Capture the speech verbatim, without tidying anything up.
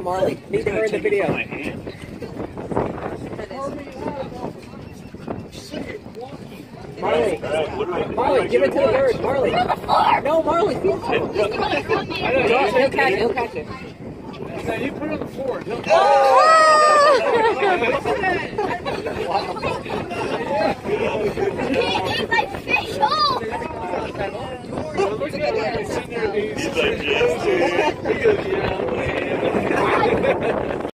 Marlee. Need her in the video. Marlee, Marlee, give it to the bird. Marlee. No, Marlee. He'll catch it. He'll catch it. Now you put it on the floor. He'll... Oh!